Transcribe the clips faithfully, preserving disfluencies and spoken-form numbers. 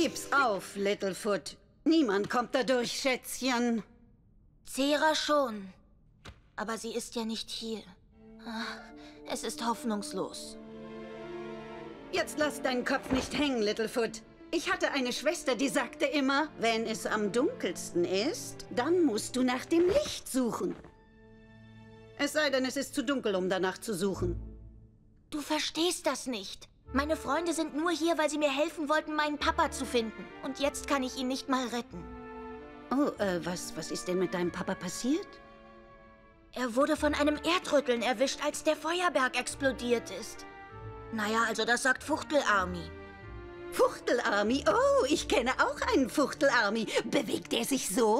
Gib's auf, Littlefoot. Niemand kommt da durch, Schätzchen. Zera schon. Aber sie ist ja nicht hier. Es ist hoffnungslos. Jetzt lass deinen Kopf nicht hängen, Littlefoot. Ich hatte eine Schwester, die sagte immer, wenn es am dunkelsten ist, dann musst du nach dem Licht suchen. Es sei denn, es ist zu dunkel, um danach zu suchen. Du verstehst das nicht. Meine Freunde sind nur hier, weil sie mir helfen wollten, meinen Papa zu finden. Und jetzt kann ich ihn nicht mal retten. Oh, äh, was, was ist denn mit deinem Papa passiert? Er wurde von einem Erdrütteln erwischt, als der Feuerberg explodiert ist. Naja, also das sagt Fuchtel-Army. Fuchtel-Army? Oh, ich kenne auch einen Fuchtel-Army. Bewegt er sich so?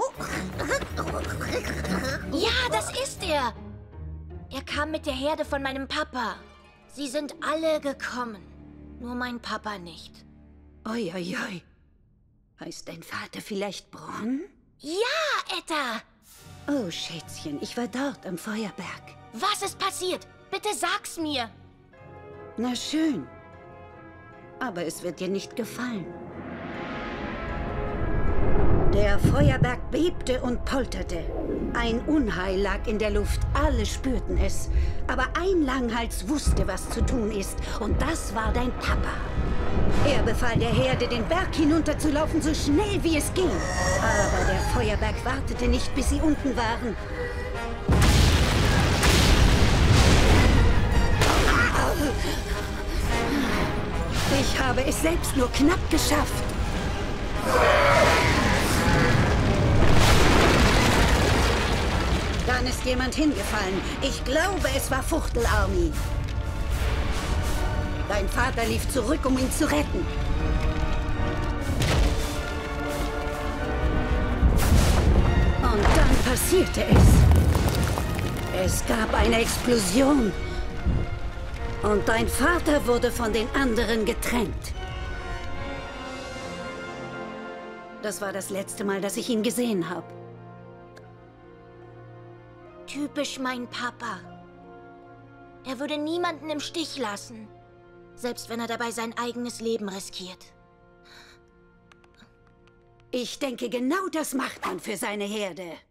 Ja, das ist er. Er kam mit der Herde von meinem Papa. Sie sind alle gekommen. Nur mein Papa nicht. Oi, oi, oi. Heißt dein Vater vielleicht Bronn? Ja, Etta! Oh, Schätzchen, ich war dort am Feuerberg. Was ist passiert? Bitte sag's mir. Na schön. Aber es wird dir nicht gefallen. Der Feuerberg bebte und polterte. Ein Unheil lag in der Luft, alle spürten es. Aber ein Langhals wusste, was zu tun ist. Und das war dein Papa. Er befahl der Herde, den Berg hinunterzulaufen, so schnell wie es ging. Aber der Feuerberg wartete nicht, bis sie unten waren. Ich habe es selbst nur knapp geschafft. Dann ist jemand hingefallen. Ich glaube, es war Fuchtel-Army. Dein Vater lief zurück, um ihn zu retten. Und dann passierte es. Es gab eine Explosion. Und dein Vater wurde von den anderen getrennt. Das war das letzte Mal, dass ich ihn gesehen habe. Typisch mein Papa. Er würde niemanden im Stich lassen. Selbst wenn er dabei sein eigenes Leben riskiert. Ich denke, genau das macht man für seine Herde.